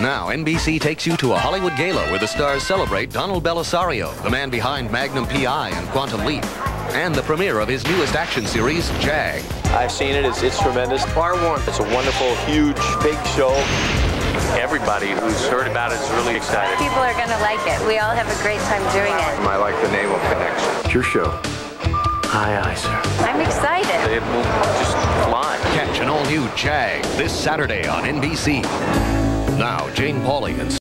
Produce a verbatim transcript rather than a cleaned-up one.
Now, N B C takes you to a Hollywood gala where the stars celebrate Donald Belisario, the man behind Magnum P I and Quantum Leap, and the premiere of his newest action series, JAG. I've seen it. It's, it's tremendous. Bar one. It's a wonderful, huge, big show. Everybody who's heard about it is really excited. People are going to like it. We all have a great time doing it. I like the name of Connection. It's your show. Aye, aye, sir. I'm excited. It will just fly. Catch an all-new JAG this Saturday on N B C. Now, Jane Pauley and